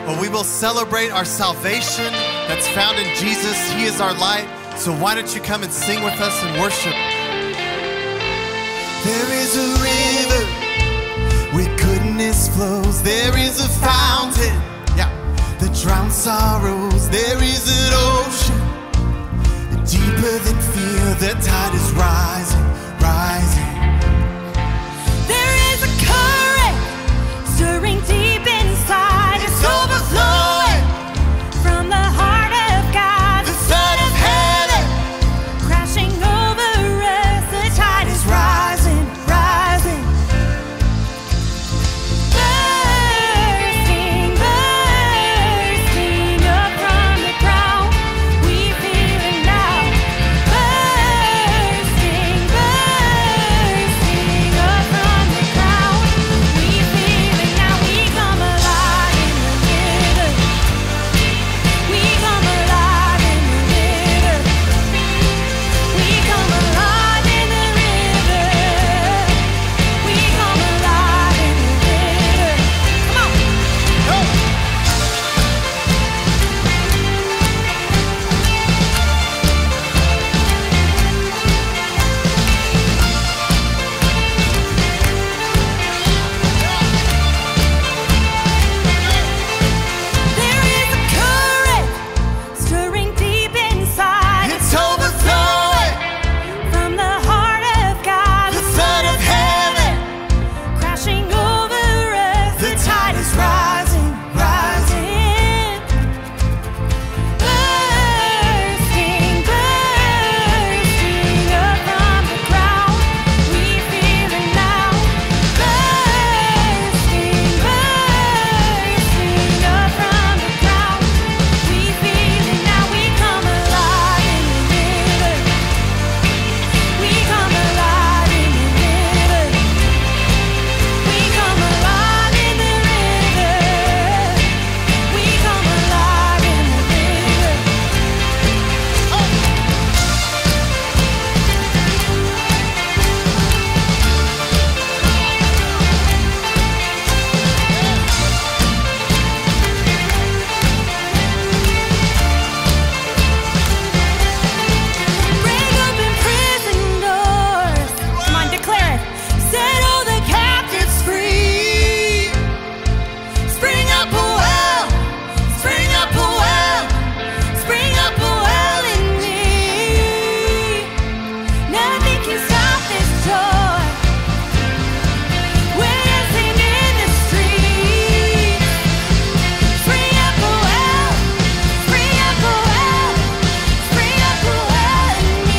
but we will celebrate our salvation that's found in Jesus. He is our light. So why don't you come and sing with us and worship? There is a river where goodness flows. There is a fountain, yeah, that drowns sorrows. There is an ocean deeper than fear. The tide is rising, rising. There is a current stirring deep inside. It's overflowing from the heart of God, the Son of Heaven, crashing over us. The tide is rising, rising. Bursting, bursting up from the ground. We feel it now. Bursting, bursting up from the ground. We feel it now. We come alive in the river. We come alive in the river. We come alive in the river. We come alive in the river. Come on. There is a current stirring deep inside. It's overflowing From the heart of God, the Son of Heaven. crashing over us. The tide is rising, rising. Bursting, bursting up from the ground. We feel it now. Bursting, bursting up from the ground. We feel it now. We come alive in the river. We come alive in the river. We come alive in the river. We come alive in the river. Break open prison doors. Come on, declare it. Set all the captives free. Spring up a well. Spring up a well. Spring up a well in me. Nothing can stop this joy. We're dancing in the streets. Spring up a well. Spring up a well. Spring up a well in me.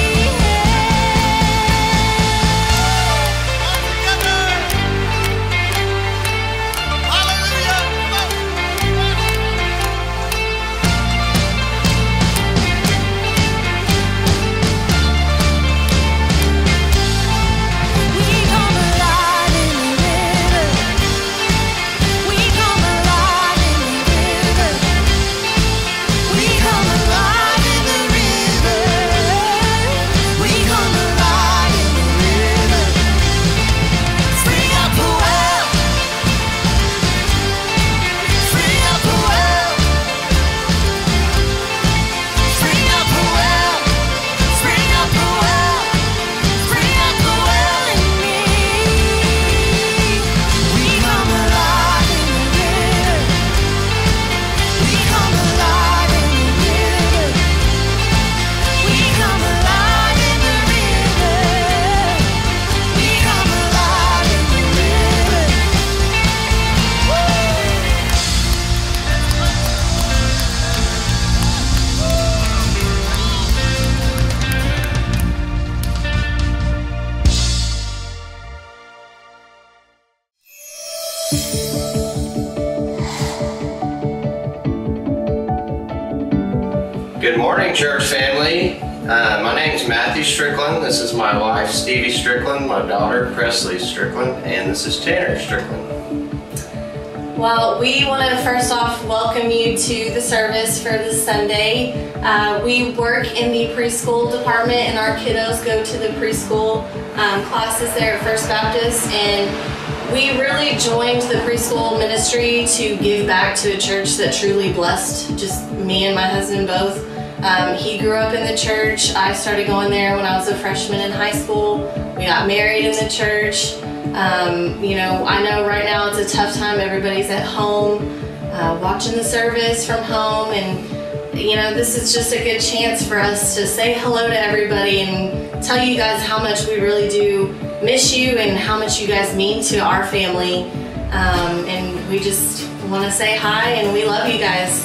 We come alive in the river. We come alive in the river. We come alive in the river. We come alive in the river. Spring up a well. Spring up a well. Spring up a well. Spring up a well. Spring up a well in me. We come alive in the river. We come alive in the river. We come alive in the river. We come alive in the river. Good morning, church family. My name is Matthew Strickland. This is my wife, Stevie Strickland, my daughter, Presley Strickland, and this is Tanner Strickland. Well, we want to first off welcome you to the service for this Sunday. We work in the preschool department and our kiddos go to the preschool classes there at First Baptist, and We really joined the preschool ministry to give back to a church that truly blessed just me and my husband both. He grew up in the church. I started going there when I was a freshman in high school. We got married in the church. You know, I know right now it's a tough time. Everybody's at home, watching the service from home, and you know, this is just a good chance for us to say hello to everybody and tell you guys how much we really do miss you and how much you guys mean to our family. And we just want to say hi and we love you guys.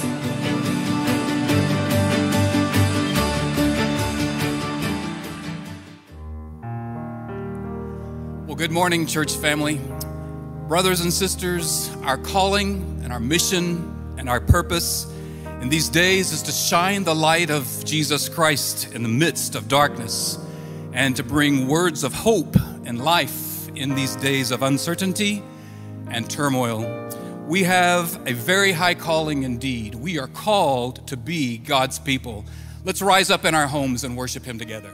Well, good morning, church family. Brothers and sisters, our calling and our mission and our purpose in these days is to shine the light of Jesus Christ in the midst of darkness and to bring words of hope and life in these days of uncertainty and turmoil. We have a very high calling indeed. We are called to be God's people. Let's rise up in our homes and worship Him together.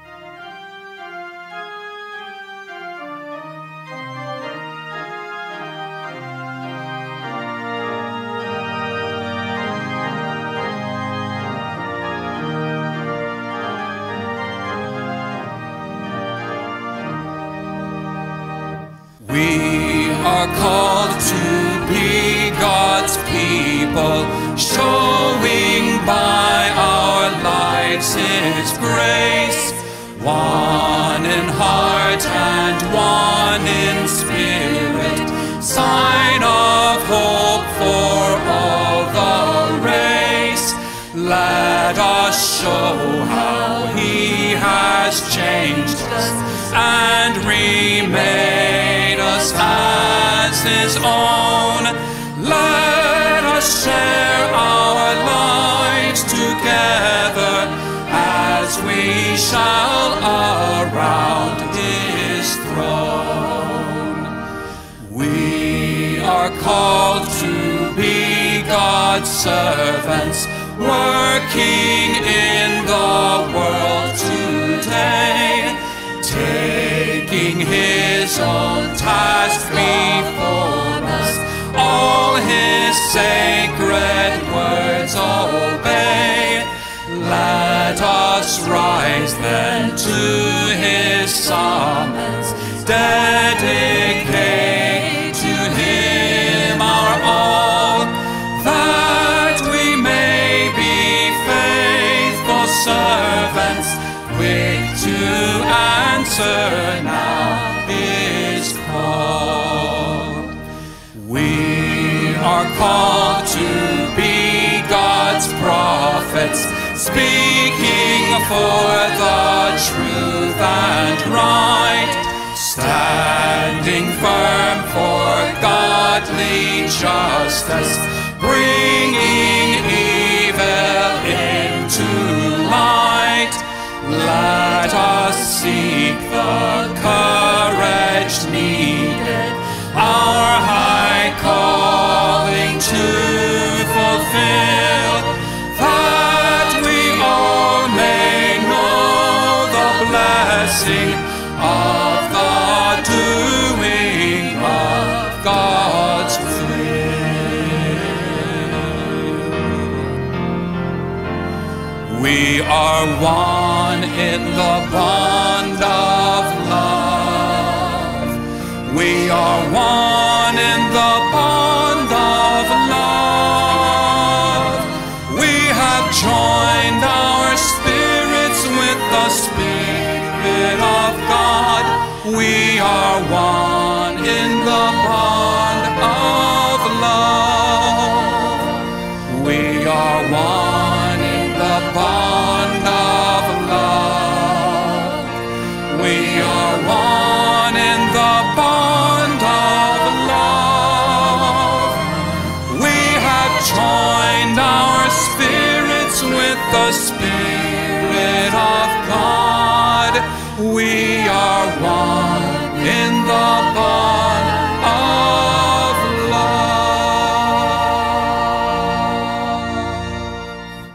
We are called to be God's people, showing by our lives His grace, one in heart and one in spirit, sign of hope for all the race. Let us show how He has changed us and remade us as His own. Let us share our lives together as we shall around His throne. We are called to be God's servants, working in the world today, taking His own task before us, all His sacred words obey. Let us rise then to His summons, dedicate to Him our all, that we may be faithful servants, quick to answer now His call. We are called to be God's prophets, speaking for the truth and right, standing firm for godly justice, bringing evil into light. Let us seek the courage needed, our high calling to fulfill, that we all may know the blessing of the doing of God's will. We are one in the bond of love. We are one in the bond of love. We have joined our spirits with the Spirit of God. We are one in the bond of love. We are one in the bond of love. We are one in the bond of love. We have joined our spirits with the Spirit of God. We are one in the bond of love.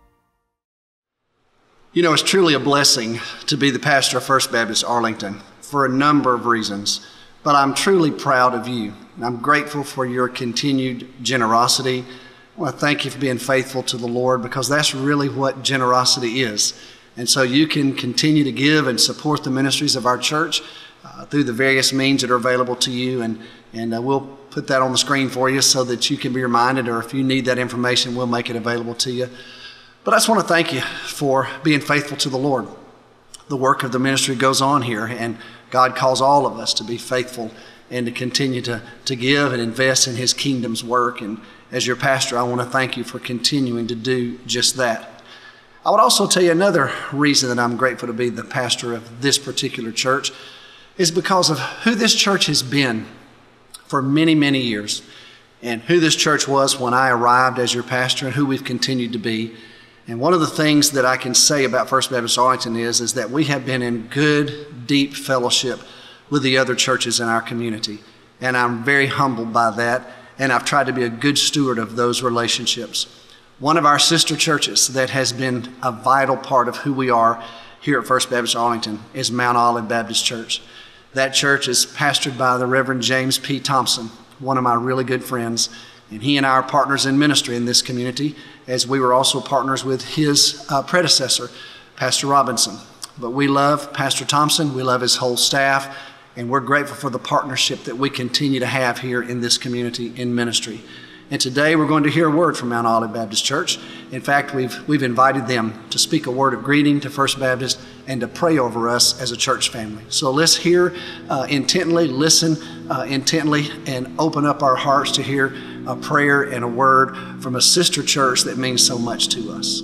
You know, it's truly a blessing to be the pastor of First Baptist Arlington for a number of reasons. but I'm truly proud of you. And I'm grateful for your continued generosity. I want to thank you for being faithful to the Lord, because that's really what generosity is. And so you can continue to give and support the ministries of our church through the various means that are available to you. And we'll put that on the screen for you so that you can be reminded, or if you need that information, we'll make it available to you. But I just want to thank you for being faithful to the Lord. The work of the ministry goes on here, and God calls all of us to be faithful and to continue to give and invest in His kingdom's work. And as your pastor, I want to thank you for continuing to do just that. I would also tell you another reason that I'm grateful to be the pastor of this particular church is because of who this church has been for many, many years, and who this church was when I arrived as your pastor, and who we've continued to be. And one of the things that I can say about First Baptist Arlington is that we have been in good, deep fellowship with the other churches in our community. And I'm very humbled by that, and I've tried to be a good steward of those relationships. One of our sister churches that has been a vital part of who we are here at First Baptist Arlington is Mount Olive Baptist Church. That church is pastored by the Reverend James P. Thompson, one of my really good friends, and he and I are partners in ministry in this community, as we were also partners with his predecessor, Pastor Robinson. But we love Pastor Thompson, we love his whole staff, and we're grateful for the partnership that we continue to have here in this community in ministry. And today we're going to hear a word from Mount Olive Baptist Church. In fact, we've invited them to speak a word of greeting to First Baptist and to pray over us as a church family. So let's hear intently, listen intently, and open up our hearts to hear a prayer and a word from a sister church that means so much to us.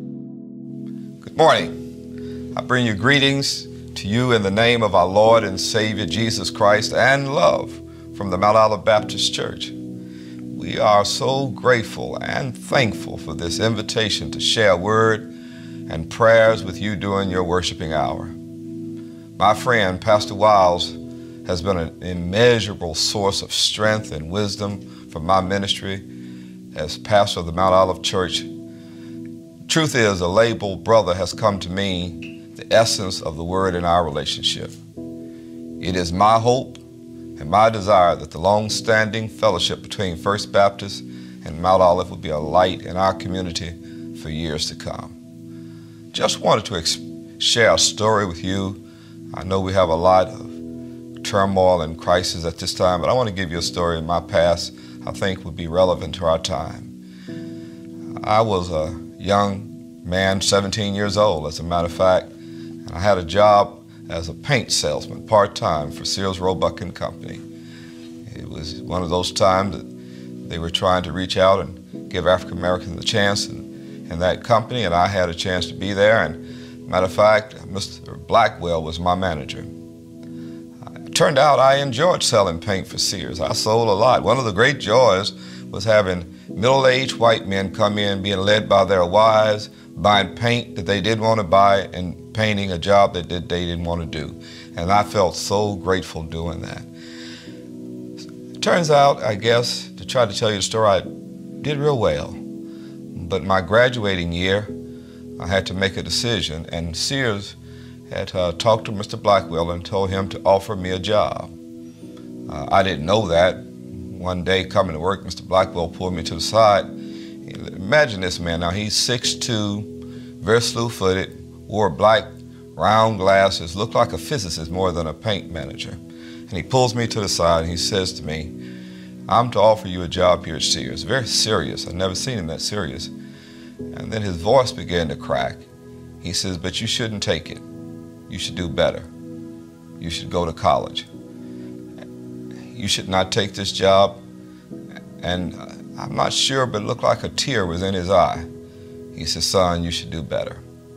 Good morning. I bring you greetings to you in the name of our Lord and Savior Jesus Christ, and love from the Mount Olive Baptist Church. We are so grateful and thankful for this invitation to share a word and prayers with you during your worshiping hour. My friend, Pastor Wiles, has been an immeasurable source of strength and wisdom for my ministry as pastor of the Mount Olive Church. Truth is, a labeled brother has come to mean the essence of the word in our relationship. It is my hope and my desire that the long-standing fellowship between First Baptist and Mount Olive will be a light in our community for years to come. Just wanted to share a story with you. I know we have a lot of turmoil and crisis at this time, but I want to give you a story in my past I think would be relevant to our time. I was a young man, 17 years old, as a matter of fact, and I had a job as a paint salesman, part-time, for Sears, Roebuck & Company. It was one of those times that they were trying to reach out and give African Americans a chance in that company, and I had a chance to be there. And matter of fact, Mr. Blackwell was my manager. It turned out I enjoyed selling paint for Sears. I sold a lot. One of the great joys was having middle-aged white men come in, being led by their wives, buying paint that they didn't want to buy and painting a job that they didn't want to do. And I felt so grateful doing that. It turns out, I guess, to try to tell you the story, I did real well. But my graduating year, I had to make a decision, and Sears had talked to Mr. Blackwell and told him to offer me a job. I didn't know that. One day coming to work, Mr. Blackwell pulled me to the side. Imagine this man, now he's 6'2", very slew-footed, wore black round glasses, looked like a physicist more than a paint manager. And he pulls me to the side and he says to me, "I'm to offer you a job here at Sears." Very serious. I've never seen him that serious. And then his voice began to crack. He says, "But you shouldn't take it. You should do better. You should go to college. You should not take this job." And I'm not sure, but it looked like a tear was in his eye. He says, "Son, you should do better."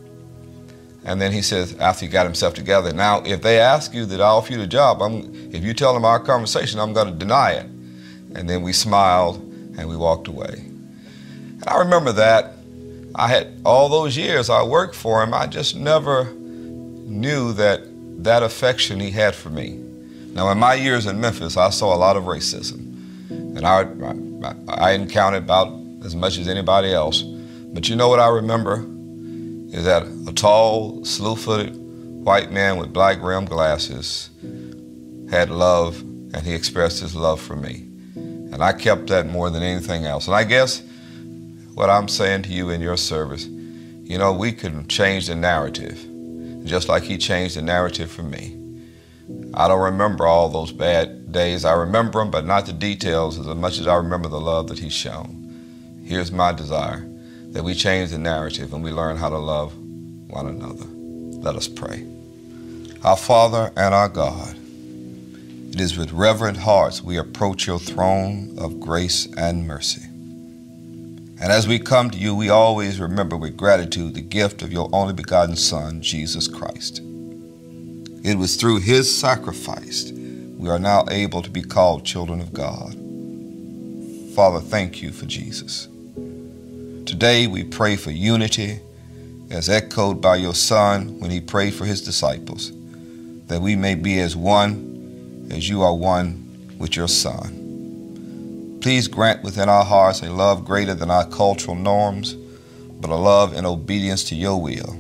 And then he says, after he got himself together, "Now, if they ask you that I offer you the job, if you tell them our conversation, I'm going to deny it." And then we smiled and we walked away. And I remember that. I had all those years I worked for him, I just never knew that affection he had for me. Now, in my years in Memphis, I saw a lot of racism. And I encountered about as much as anybody else. But you know what I remember? Is that a tall, slew-footed white man with black rimmed glasses had love, and he expressed his love for me. And I kept that more than anything else. And I guess what I'm saying to you in your service, you know, we can change the narrative, just like he changed the narrative for me. I don't remember all those bad days. I remember them, but not the details as much as I remember the love that he's shown. Here's my desire, that we change the narrative and we learn how to love one another. Let us pray. Our Father and our God, it is with reverent hearts we approach your throne of grace and mercy. And as we come to you, we always remember with gratitude the gift of your only begotten Son, Jesus Christ. It was through his sacrifice we are now able to be called children of God. Father, thank you for Jesus. Today we pray for unity as echoed by your Son when he prayed for his disciples, that we may be as one as you are one with your Son. Please grant within our hearts a love greater than our cultural norms, but a love in obedience to your will.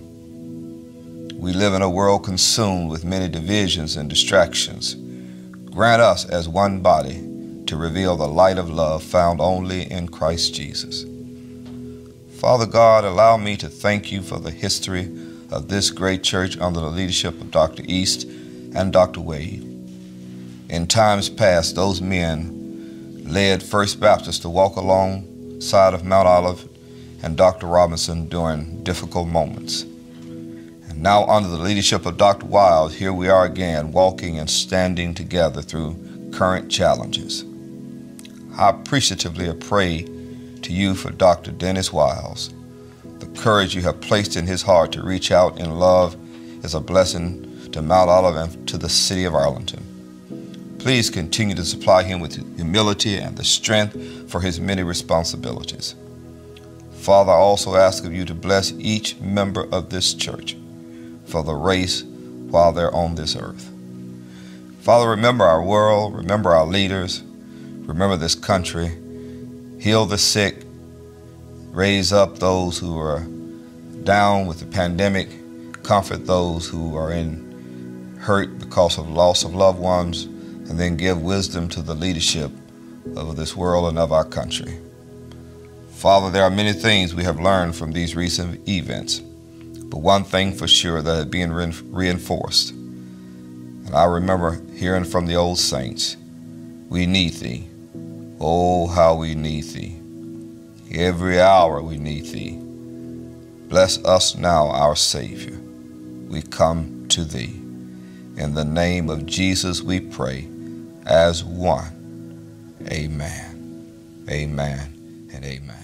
We live in a world consumed with many divisions and distractions. Grant us as one body to reveal the light of love found only in Christ Jesus. Father God, allow me to thank you for the history of this great church under the leadership of Dr. East and Dr. Wade. In times past, those men led First Baptist to walk alongside of Mount Olive and Dr. Robinson during difficult moments. And now under the leadership of Dr. Wiles, here we are again walking and standing together through current challenges. I appreciatively pray to you for Dr. Dennis Wiles. The courage you have placed in his heart to reach out in love is a blessing to Mount Olive and to the city of Arlington. Please continue to supply him with humility and the strength for his many responsibilities. Father, I also ask of you to bless each member of this church for the race while they're on this earth. Father, remember our world, remember our leaders, remember this country, heal the sick, raise up those who are down with the pandemic, comfort those who are in hurt because of loss of loved ones, and then give wisdom to the leadership of this world and of our country. Father, there are many things we have learned from these recent events, but one thing for sure that is being reinforced. And I remember hearing from the old saints, we need thee. Oh, how we need thee. Every hour we need thee. Bless us now, our Savior. We come to thee. In the name of Jesus we pray as one. Amen. Amen and amen.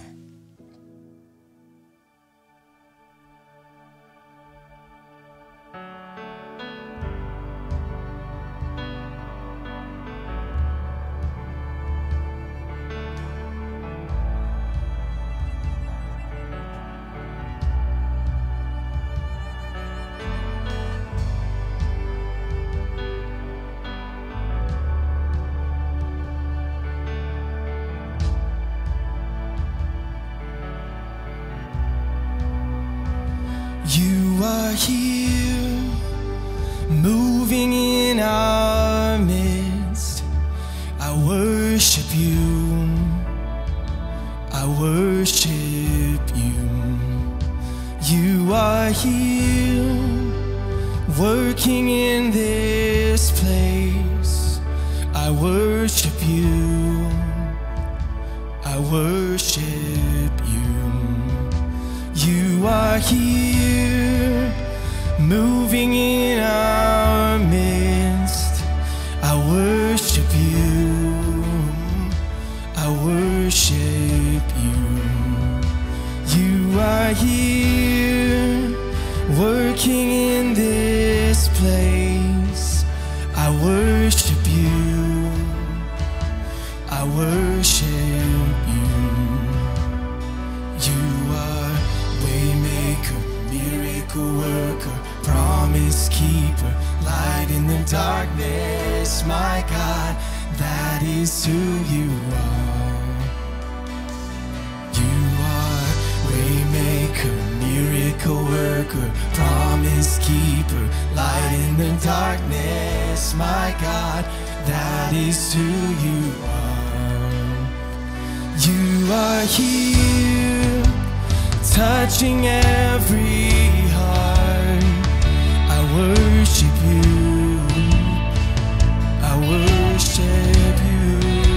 You are here, moving in our midst. I worship you. I worship you. You are here, working in this place. I worship you. I worship you. You are here, moving in our midst. I worship you. I worship you. You are here, working in this place. I worship you. I worship you. You are waymaker, miracle worker, promise keeper, light in the darkness. My God, that is who you are. You are waymaker, miracle worker, promise keeper, light in the darkness. darkness, my God, that is who you are. You are here, touching every heart. I worship you, I worship you.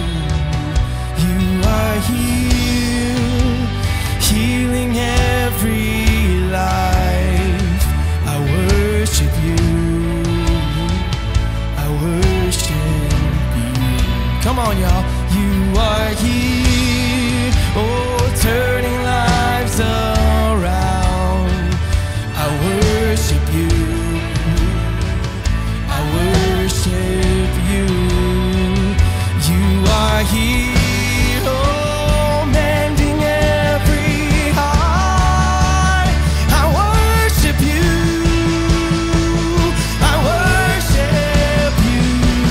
You are here, healing every life. I worship you, I worship you. Come on, y'all. You are here, oh, turning lives around. I worship you, I worship you. You are here, oh, mending every heart. I worship you, I worship you.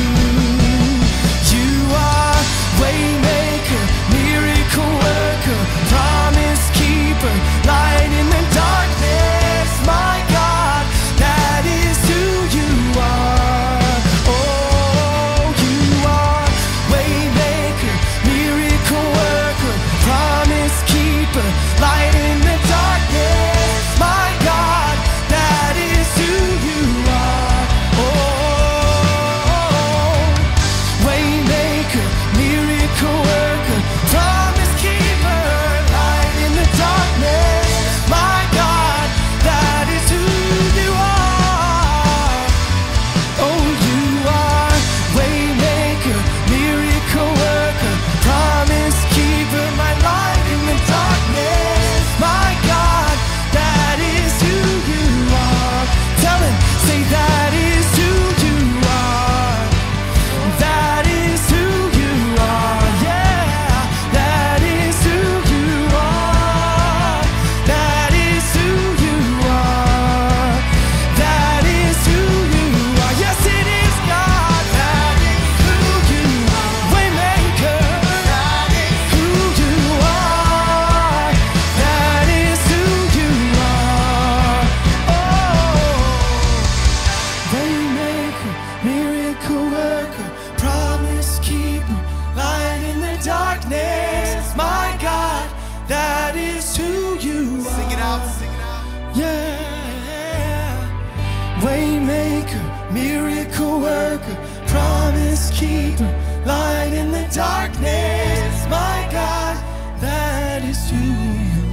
You are waymaker, miracle worker, promise keeper, light in the darkness, my God, that is who you are. Oh, you are waymaker, miracle worker, promise keeper, light in the darkness, my God, that is who you are. Oh, waymaker, miracle worker, promise keeper, light in the darkness, my God, that is who you are. Oh, you are waymaker, miracle worker, promise keeper, my light in the darkness, my God, that is who you are. Tell him, say that is who you are. That is who you are. Yeah, that is who you are. That is who you are. That is who you are. Yes, it is God. That is who you are. Waymaker. That is who you are. That is who you are. Oh, waymaker, miracle worker, promise keeper, light in the darkness, my God, that is who you are. Sing it out, sing it out. Yeah. Waymaker, miracle worker, promise keeper, light in the darkness, my God, that is who you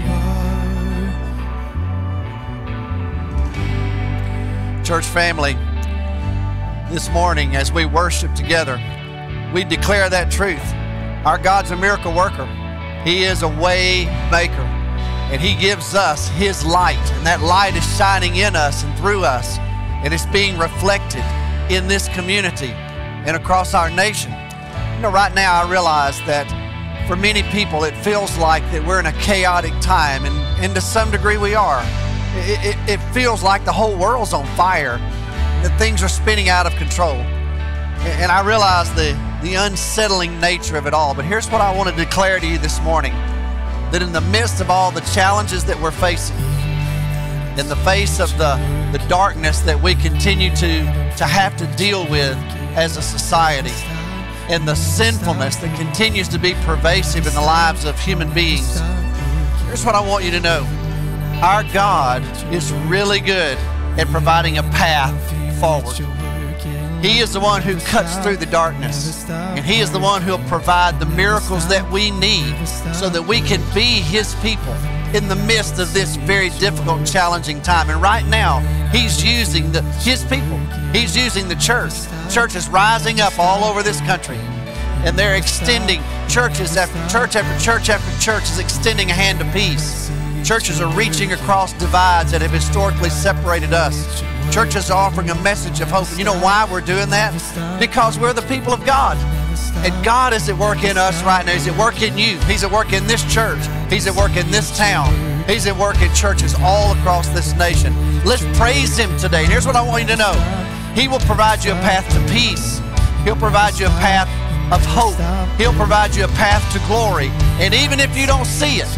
are. Church family, this morning as we worship together, we declare that truth. Our God's a miracle worker. He is a way maker, and He gives us His light, and that light is shining in us and through us, and it's being reflected in this community and across our nation. You know, right now I realize that for many people it feels like that we're in a chaotic time, and to some degree we are. It feels like the whole world's on fire, that things are spinning out of control. And I realize the unsettling nature of it all. But here's what I want to declare to you this morning, that in the midst of all the challenges that we're facing, in the face of the darkness that we continue to have to deal with as a society, and the sinfulness that continues to be pervasive in the lives of human beings, here's what I want you to know. Our God is really good at providing a path forward. He is the one who cuts through the darkness, and He is the one who will provide the miracles that we need so that we can be His people in the midst of this very difficult, challenging time. And right now, He's using His people. He's using the church. Church is rising up all over this country, and they're extending, churches after church after church after church is extending a hand of peace. Churches are reaching across divides that have historically separated us. Churches are offering a message of hope. And you know why we're doing that? Because we're the people of God. And God is at work in us right now. He's at work in you. He's at work in this church. He's at work in this town. He's at work in churches all across this nation. Let's praise Him today. And here's what I want you to know. He will provide you a path to peace. He'll provide you a path of hope. He'll provide you a path to glory. And even if you don't see it,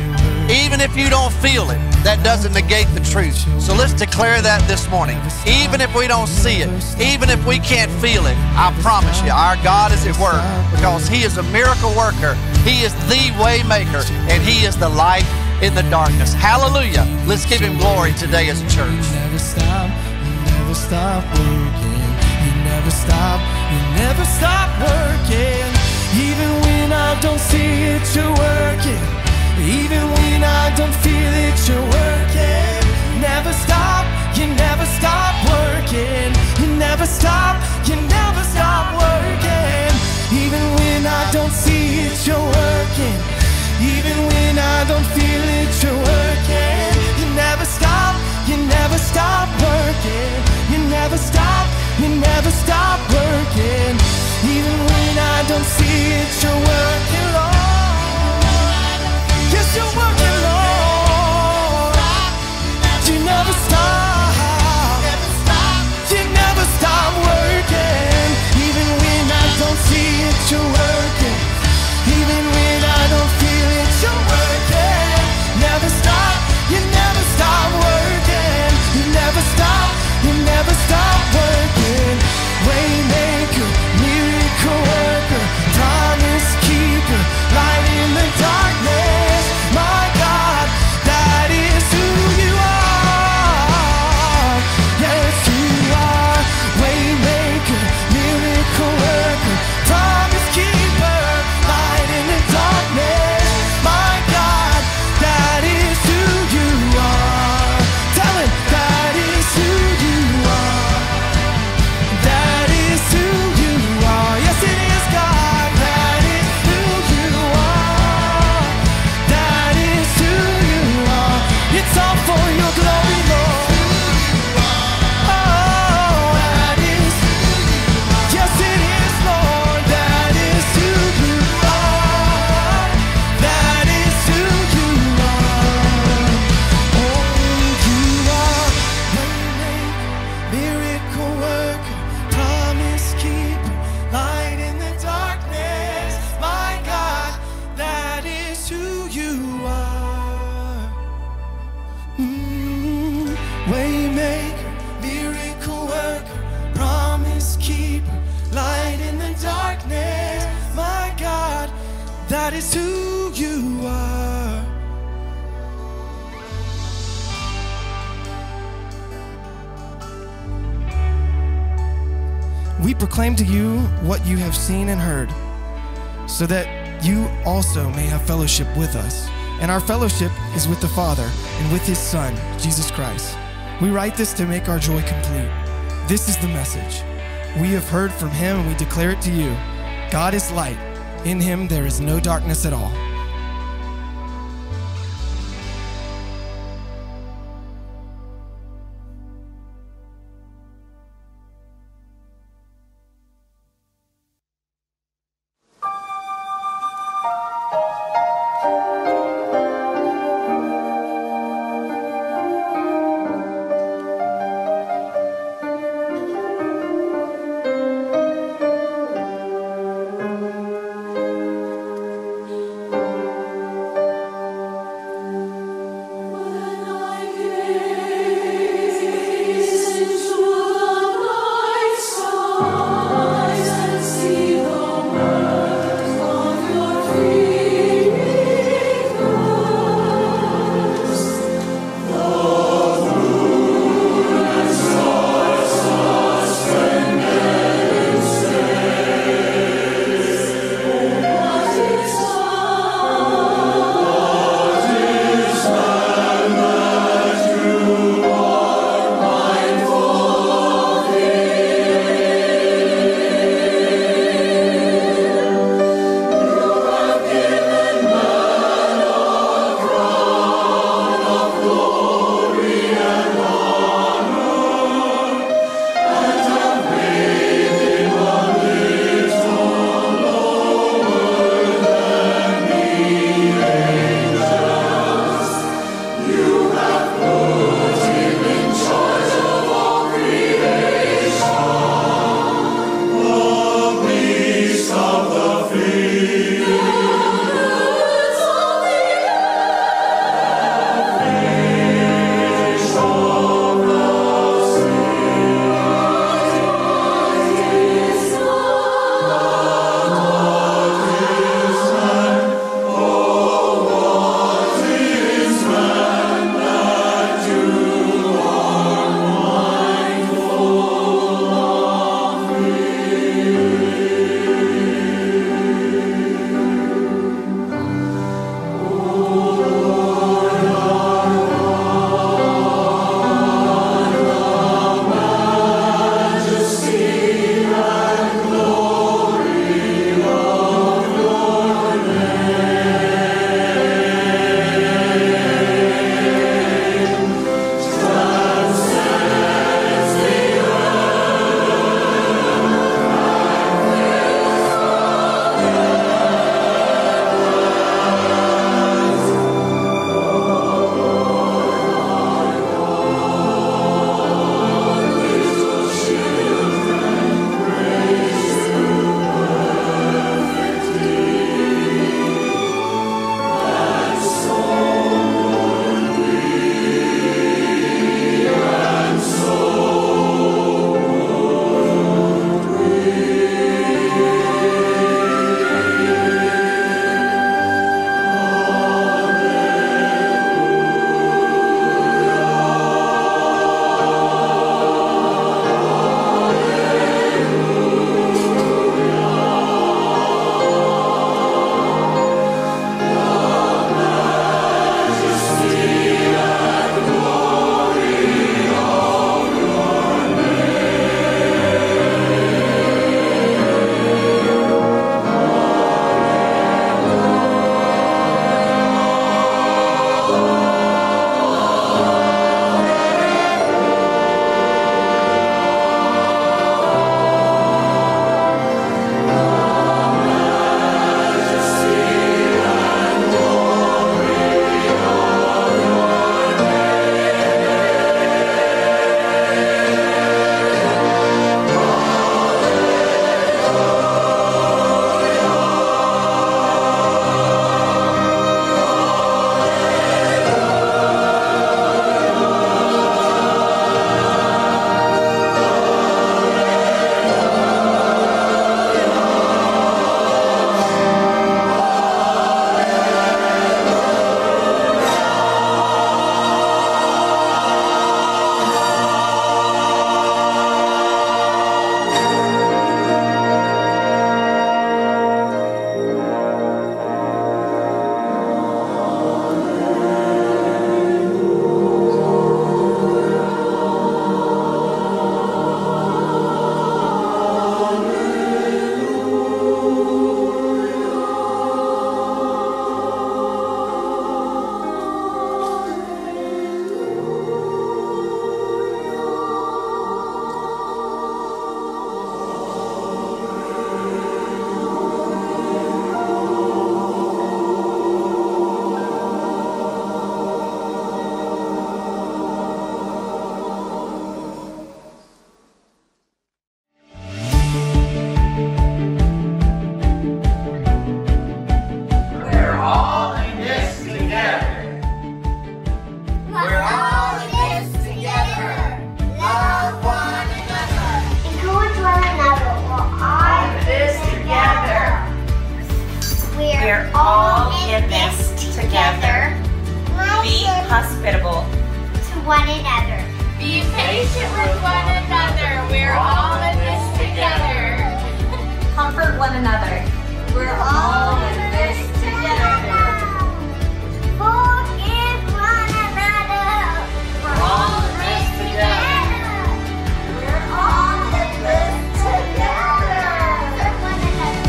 Even if you don't feel it, that doesn't negate the truth. So let's declare that this morning. Even if we don't see it, even if we can't feel it, I promise you, our God is at work because He is a miracle worker. He is the way maker, and He is the light in the darkness. Hallelujah. Let's give Him glory today as a church. You never stop working. You never stop working. Even when I don't see it, you're working. Even when I don't feel it, you're working. You never stop working. You never stop working. Even when I don't see it, you're working. Even when I don't feel it, you're working. You never stop working. You never stop working. Even when I don't see it, you're working, Lord. Yes, you're working, Lord. You never stop. You never stop working. Even when I don't see it, you're working. Even when I don't feel it, you're working. Never stop. You never stop working. You never stop working. Waymaker, miracle worker, promise keeper, light in the darkness. My God, that is who you are. Yes, you are. Waymaker, miracle worker, promise keeper, light in the darkness. My God, that is who you are. Tell him that is who you are. That is who you are. Yes, it is, God. That is who you are. That is who you are. It's all for your glory, Lord. Oh, that is who you are. Yes, it is, Lord. That is who you are. That is who you are. Oh, you are waymaker, miracle worker, promise keeper, light in the darkness. My God, that is who you are. Waymaker, miracle worker, promise keeper, light in the darkness. My God, that is who you are. We proclaim to you what you have seen and heard, so that you also may have fellowship with us. And our fellowship is with the Father and with His Son, Jesus Christ. We write this to make our joy complete. This is the message. We have heard from Him and we declare it to you. God is light. In Him there is no darkness at all. all in this together. We're all in this together. Love one another. Encourage one another. We're all in this together. We're all in this together. Be hospitable To one another. Be patient with one another. We're all in this together. Comfort one another. We're all in this together. Forgive one another. We're all in this together. We're all in this together. One another.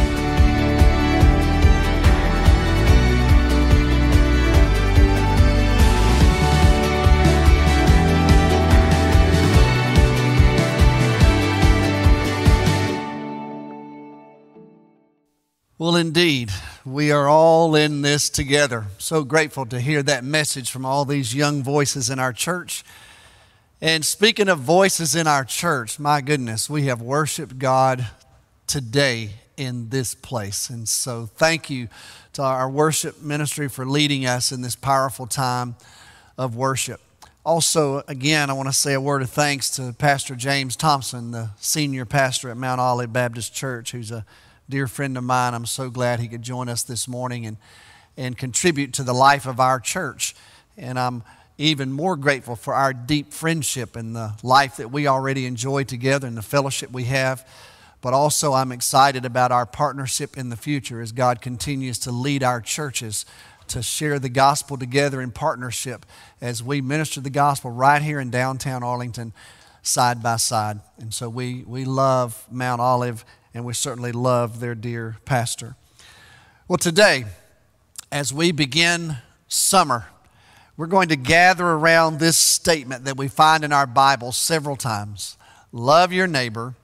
Well, indeed, we are all in this together. So grateful to hear that message from all these young voices in our church. And speaking of voices in our church, my goodness, we have worshiped God today in this place. And so thank you to our worship ministry for leading us in this powerful time of worship. Also, again, I want to say a word of thanks to Pastor James Thompson, the senior pastor at Mount Olive Baptist Church, who's a dear friend of mine. I'm so glad he could join us this morning and contribute to the life of our church. And I'm even more grateful for our deep friendship and the life that we already enjoy together and the fellowship we have. But also I'm excited about our partnership in the future as God continues to lead our churches to share the gospel together in partnership as we minister the gospel right here in downtown Arlington side by side. And so we love Mount Olive, and we certainly love their dear pastor. Well, today, as we begin summer, we're going to gather around this statement that we find in our Bible several times. Love your neighbor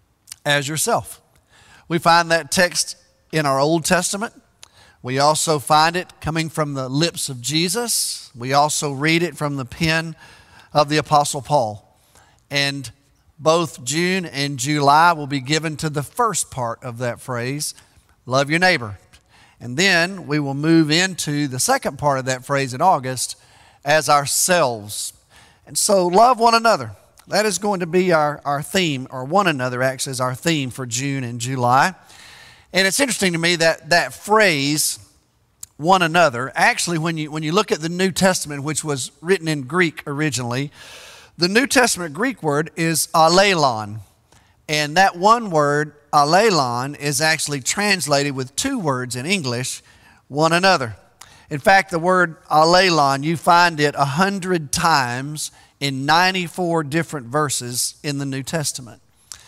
as yourself. We find that text in our Old Testament. We also find it coming from the lips of Jesus. We also read it from the pen of the Apostle Paul. And both June and July will be given to the first part of that phrase, love your neighbor. And then we will move into the second part of that phrase in August as ourselves. And so love one another. That is going to be our theme, or one another actually is our theme for June and July. And it's interesting to me that phrase, one another, actually when you look at the New Testament, which was written in Greek originally, the New Testament Greek word is allelon. And that one word, allelon, is actually translated with two words in English, one another. In fact, the word allelon, you find it 100 times in 94 different verses in the New Testament.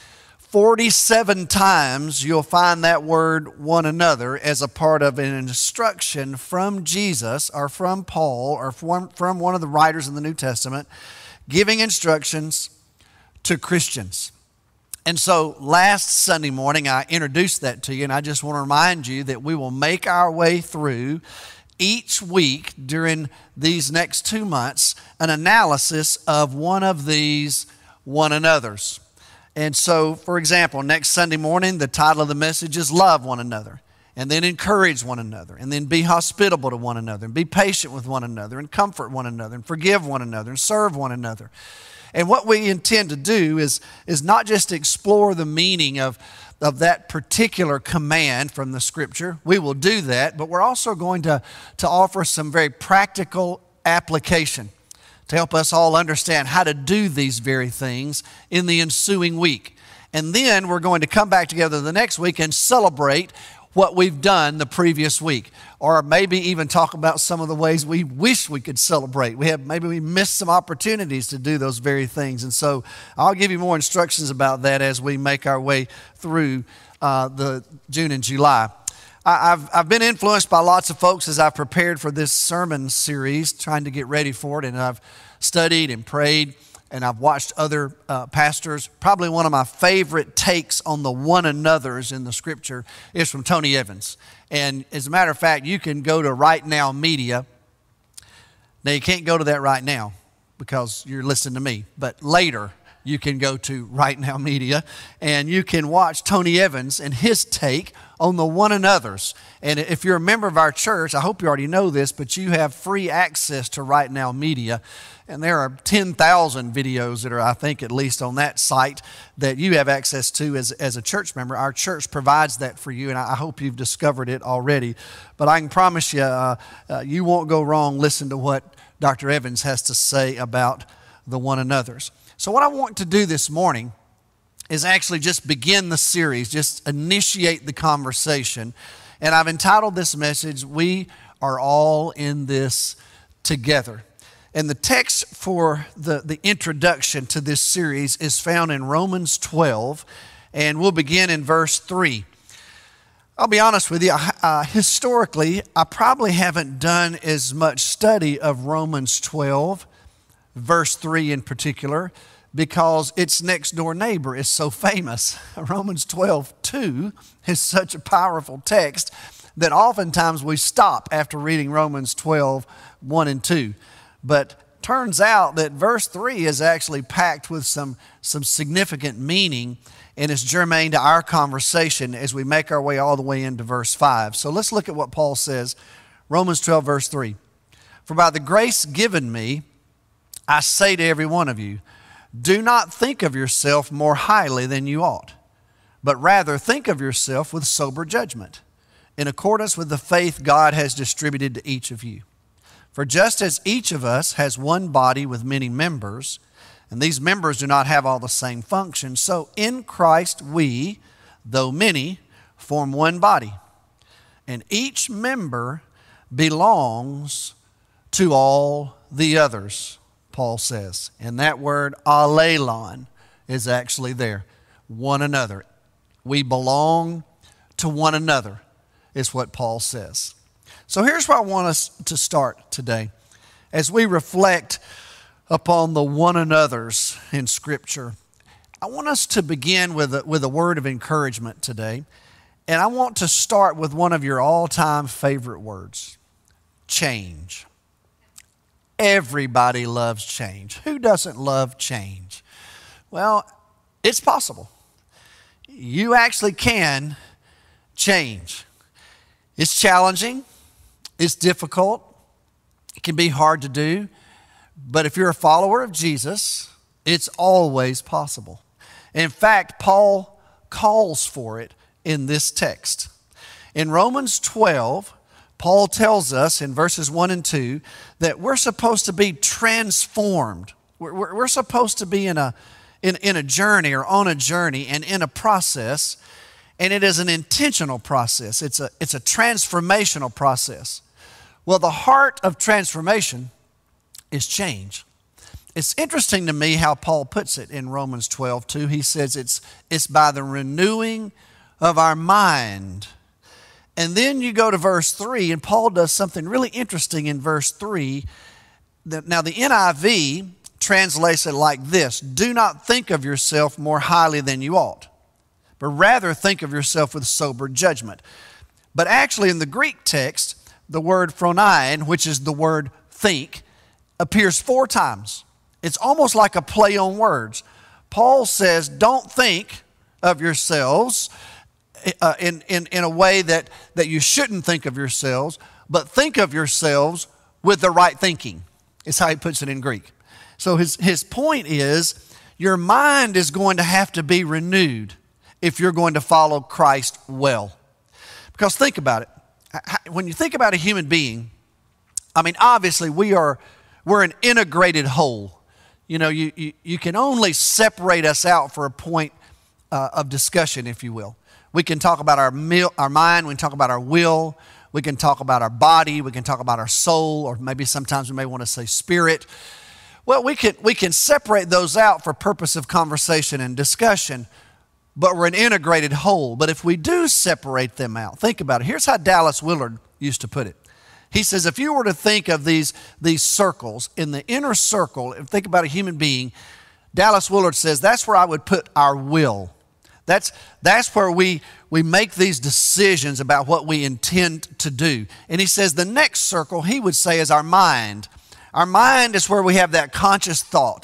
47 times you'll find that word one another as a part of an instruction from Jesus or from Paul or from one of the writers in the New Testament giving instructions to Christians. And so last Sunday morning I introduced that to you, and I just want to remind you that we will make our way through each week during these next 2 months an analysis of one of these one another's. And so, for example, next Sunday morning, the title of the message is Love One Another, and then encourage one another, and then be hospitable to one another, and be patient with one another, and comfort one another, and forgive one another, and serve one another. And what we intend to do is not just explore the meaning of that particular command from the Scripture. We will do that, but we're also going to offer some very practical application to help us all understand how to do these very things in the ensuing week. And then we're going to come back together the next week and celebrate what we've done the previous week, or maybe even talk about some of the ways we wish we could celebrate. Maybe we missed some opportunities to do those very things. And so I'll give you more instructions about that as we make our way through the June and July. I've been influenced by lots of folks as I've prepared for this sermon series, trying to get ready for it, and I've studied and prayed, and I've watched other pastors. Probably one of my favorite takes on the one another's in the Scripture is from Tony Evans. And as a matter of fact, you can go to Right Now Media. Now, you can't go to that right now because you're listening to me, but later you can go to Right Now Media and you can watch Tony Evans and his take on the one another's. And if you're a member of our church, I hope you already know this, but you have free access to Right Now Media. And there are 10,000 videos that are, I think, at least on that site that you have access to as a church member. Our church provides that for you, and I hope you've discovered it already. But I can promise you, you won't go wrong listening to what Dr. Evans has to say about the one another's. So what I want to do this morning is actually just begin the series, just initiate the conversation. And I've entitled this message, We Are All in This Together. And the text for the introduction to this series is found in Romans 12, and we'll begin in verse 3. I'll be honest with you, historically, I probably haven't done as much study of Romans 12, verse 3 in particular, because its next door neighbor is so famous. Romans 12:2 is such a powerful text that oftentimes we stop after reading Romans 12:1 and 2. But turns out that verse 3 is actually packed with some significant meaning, and it's germane to our conversation as we make our way all the way into verse 5. So let's look at what Paul says. Romans 12, verse 3. For by the grace given me, I say to every one of you, do not think of yourself more highly than you ought, but rather think of yourself with sober judgment, in accordance with the faith God has distributed to each of you. For just as each of us has one body with many members, and these members do not have all the same function, so in Christ we, though many, form one body, and each member belongs to all the others, Paul says. And that word allelon is actually there. One another. We belong to one another is what Paul says. So here's where I want us to start today. As we reflect upon the one another's in Scripture, I want us to begin with a word of encouragement today. And I want to start with one of your all-time favorite words, change. Everybody loves change. Who doesn't love change? Well, it's possible. You actually can change. It's challenging. It's difficult. It can be hard to do. But if you're a follower of Jesus, it's always possible. In fact, Paul calls for it in this text. In Romans 12, Paul tells us in verses 1 and 2 that we're supposed to be transformed. We're supposed to be in a journey or on a journey and in a process, and it is an intentional process. It's a transformational process. Well, the heart of transformation is change. It's interesting to me how Paul puts it in Romans 12:2. He says it's by the renewing of our mind. And then you go to verse 3, and Paul does something really interesting in verse 3. Now, the NIV translates it like this: do not think of yourself more highly than you ought, but rather think of yourself with sober judgment. But actually, in the Greek text, the word phronein, which is the word think, appears 4 times. It's almost like a play on words. Paul says, don't think of yourselves in a way that you shouldn't think of yourselves, but think of yourselves with the right thinking, is how he puts it in Greek. So his point is, your mind is going to have to be renewed if you're going to follow Christ well. Because think about it. When you think about a human being, I mean, obviously we're an integrated whole. You know, you can only separate us out for a point of discussion, if you will. We can talk about our mind, we can talk about our will, we can talk about our body, we can talk about our soul, or maybe sometimes we may want to say spirit. Well, we can separate those out for purpose of conversation and discussion, but we're an integrated whole. But if we do separate them out, think about it. Here's how Dallas Willard used to put it. He says, if you were to think of these circles, in the inner circle, and think about a human being, Dallas Willard says that's where I would put our will. That's where we make these decisions about what we intend to do. And he says the next circle, he would say, is our mind. Our mind is where we have that conscious thought,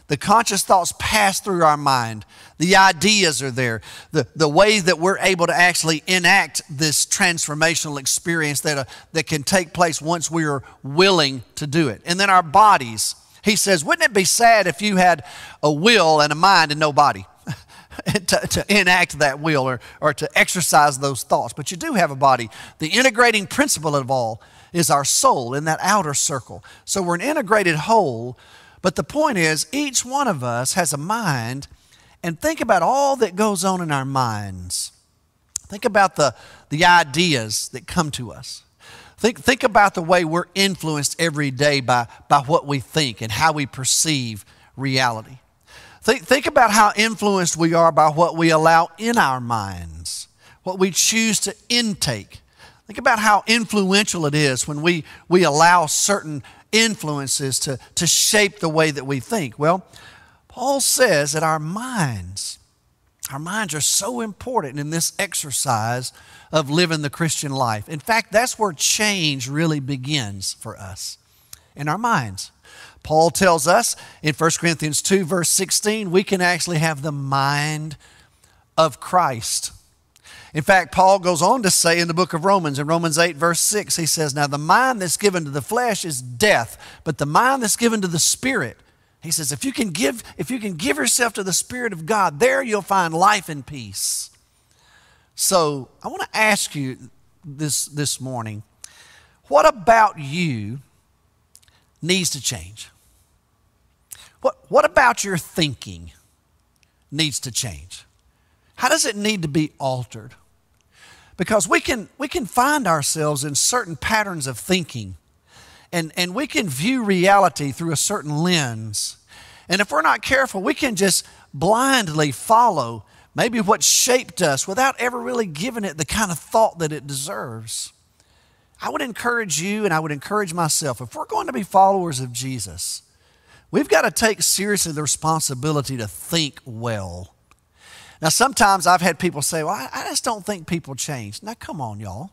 The conscious thoughts pass through our mind. The ideas are there. The way that we're able to actually enact this transformational experience that can take place once we are willing to do it. And then our bodies. He says, wouldn't it be sad if you had a will and a mind and no body to enact that will or to exercise those thoughts? But you do have a body. The integrating principle of all is our soul in that outer circle. So we're an integrated whole. But the point is, each one of us has a mind, and think about all that goes on in our minds. Think about the ideas that come to us. Think about the way we're influenced every day by what we think and how we perceive reality. Think about how influenced we are by what we allow in our minds, what we choose to intake. Think about how influential it is when we allow certain influences to shape the way that we think. Well, Paul says that our minds are so important in this exercise of living the Christian life. In fact, that's where change really begins for us, in our minds. Paul tells us in 1 Corinthians 2, verse 16, we can actually have the mind of Christ. In fact, Paul goes on to say in the book of Romans, in Romans 8, verse 6, he says, now the mind that's given to the flesh is death, but the mind that's given to the Spirit, he says, if you can give yourself to the Spirit of God, there you'll find life and peace. So I want to ask you this morning, what about you needs to change? What about your thinking needs to change? How does it need to be altered? Because we can find ourselves in certain patterns of thinking, and we can view reality through a certain lens. And if we're not careful, we can just blindly follow maybe what shaped us without ever really giving it the kind of thought that it deserves. I would encourage you, and I would encourage myself, if we're going to be followers of Jesus, we've got to take seriously the responsibility to think well. Now, sometimes I've had people say, well, I just don't think people change. Now, come on, y'all.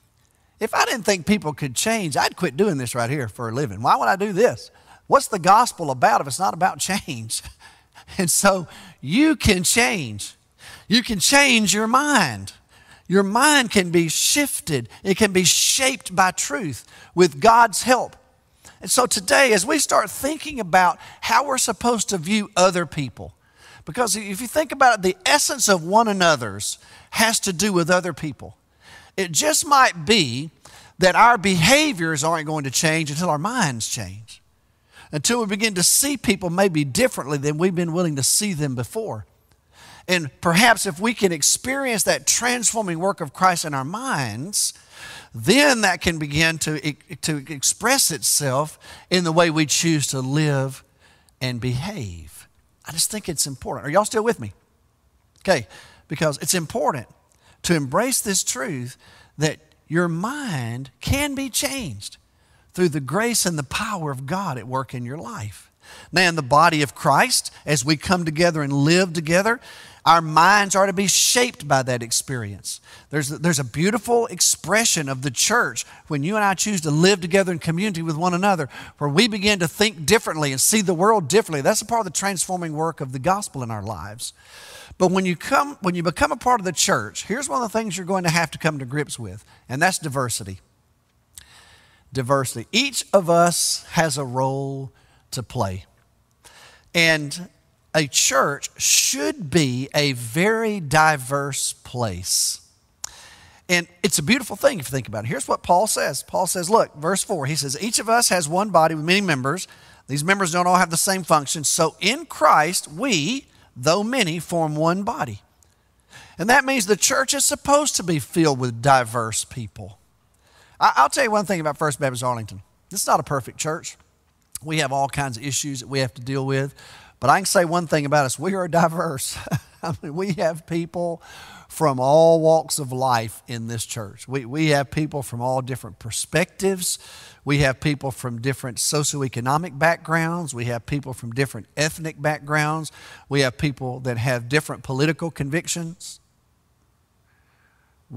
If I didn't think people could change, I'd quit doing this right here for a living. Why would I do this? What's the gospel about if it's not about change? And so you can change. You can change your mind. Your mind can be shifted. It can be shaped by truth with God's help. And so today, as we start thinking about how we're supposed to view other people, because if you think about it, the essence of one another's has to do with other people. It just might be that our behaviors aren't going to change until our minds change, until we begin to see people maybe differently than we've been willing to see them before. And perhaps if we can experience that transforming work of Christ in our minds, then that can begin to express itself in the way we choose to live and behave. I just think it's important. Are y'all still with me? Okay, because it's important to embrace this truth that your mind can be changed through the grace and the power of God at work in your life. Now, in the body of Christ, as we come together and live together, our minds are to be shaped by that experience. There's a beautiful expression of the church when you and I choose to live together in community with one another, where we begin to think differently and see the world differently. That's a part of the transforming work of the gospel in our lives. But when you become a part of the church, here's one of the things you're going to have to come to grips with, and that's diversity. Diversity. Each of us has a role to play. And a church should be a very diverse place. And it's a beautiful thing if you think about it. Here's what Paul says. Paul says, look, verse 4, he says, each of us has one body with many members. These members don't all have the same function. So in Christ, we, though many, form one body. And that means the church is supposed to be filled with diverse people. I'll tell you one thing about First Baptist Arlington. This is not a perfect church. We have all kinds of issues that we have to deal with. But I can say one thing about us. We are diverse. I mean, we have people from all walks of life in this church. We have people from all different perspectives. We have people from different socioeconomic backgrounds. We have people from different ethnic backgrounds. We have people that have different political convictions.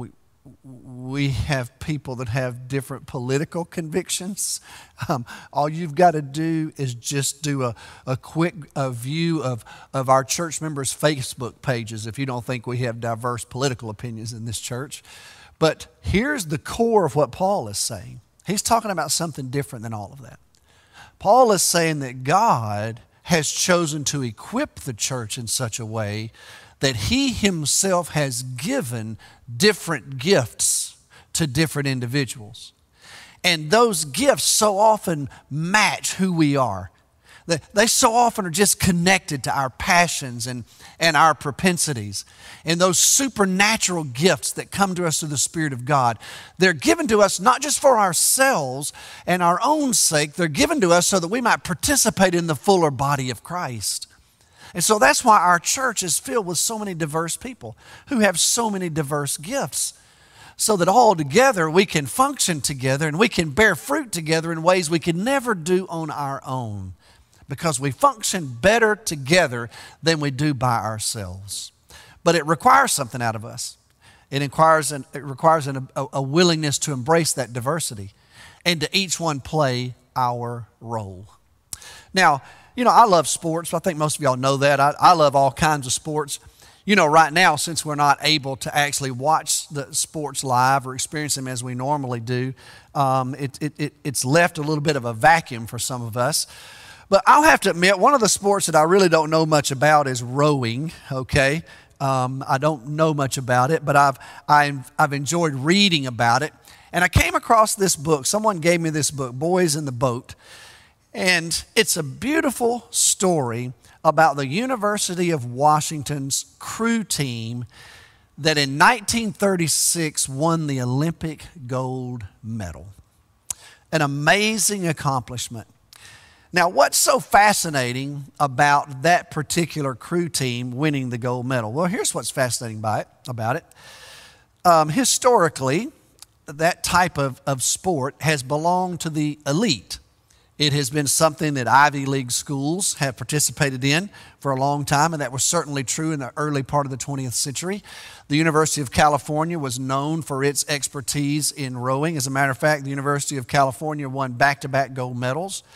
we have people that have different political convictions. All you've got to do is just do a quick view of our church members' Facebook pages if you don't think we have diverse political opinions in this church. But here's the core of what Paul is saying. He's talking about something different than all of that. Paul is saying that God has chosen to equip the church in such a way that he himself has given different gifts to different individuals. And those gifts so often match who we are. They so often are just connected to our passions and our propensities. And those supernatural gifts that come to us through the Spirit of God, they're given to us not just for ourselves and our own sake, they're given to us so that we might participate in the fuller body of Christ. And so that's why our church is filled with so many diverse people who have so many diverse gifts, so that all together we can function together and we can bear fruit together in ways we could never do on our own, because we function better together than we do by ourselves. But it requires something out of us. It requires a willingness to embrace that diversity and to each one play our role. Now, I love sports. I think most of y'all know that. I love all kinds of sports. Right now, since we're not able to actually watch the sports live or experience them as we normally do, it's left a little bit of a vacuum for some of us. But I'll have to admit, one of the sports that I really don't know much about is rowing, okay? I don't know much about it, but I've enjoyed reading about it. And I came across this book. Someone gave me this book, Boys in the Boat. And it's a beautiful story about the University of Washington's crew team that in 1936 won the Olympic gold medal. An amazing accomplishment. Now, what's so fascinating about that particular crew team winning the gold medal? Well, here's what's fascinating about it. Historically, that type of sport has belonged to the elite. It has been something that Ivy League schools have participated in for a long time, and that was certainly true in the early part of the 20th century. The University of California was known for its expertise in rowing. As a matter of fact, the University of California won back-to-back gold medals.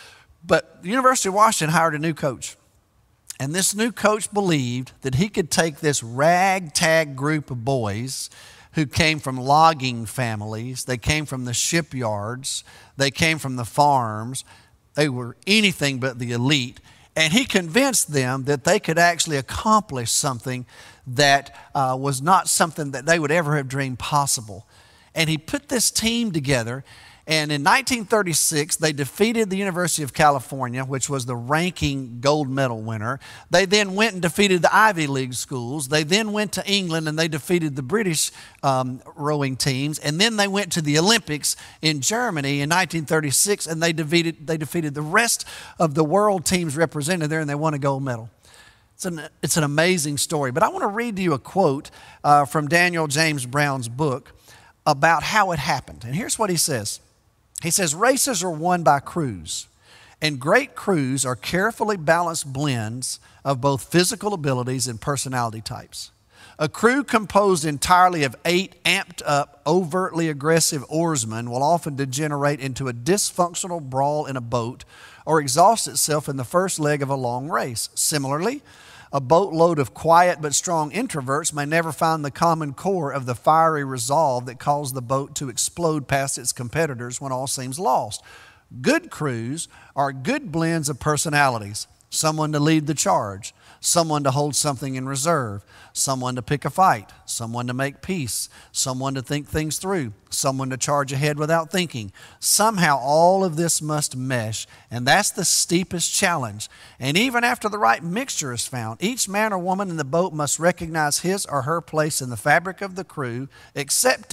But the University of Washington hired a new coach. And this new coach believed that he could take this ragtag group of boys who came from logging families, they came from the shipyards, they came from the farms, they were anything but the elite, and he convinced them that they could actually accomplish something that was not something that they would ever have dreamed possible. And he put this team together, and in 1936, they defeated the University of California, which was the ranking gold medal winner. They then went and defeated the Ivy League schools. They then went to England and they defeated the British rowing teams. And then they went to the Olympics in Germany in 1936, and they defeated the rest of the world teams represented there, and they won a gold medal. It's an amazing story. But I want to read to you a quote from Daniel James Brown's book about how it happened. And here's what he says. He says, races are won by crews, and great crews are carefully balanced blends of both physical abilities and personality types. A crew composed entirely of 8 amped-up, overtly aggressive oarsmen will often degenerate into a dysfunctional brawl in a boat or exhaust itself in the first leg of a long race. Similarly, a boatload of quiet but strong introverts may never find the common core of the fiery resolve that caused the boat to explode past its competitors when all seems lost. Good crews are good blends of personalities. Someone to lead the charge, someone to hold something in reserve, someone to pick a fight, someone to make peace, someone to think things through, someone to charge ahead without thinking. Somehow all of this must mesh, and that's the steepest challenge. And even after the right mixture is found, each man or woman in the boat must recognize his or her place in the fabric of the crew, accept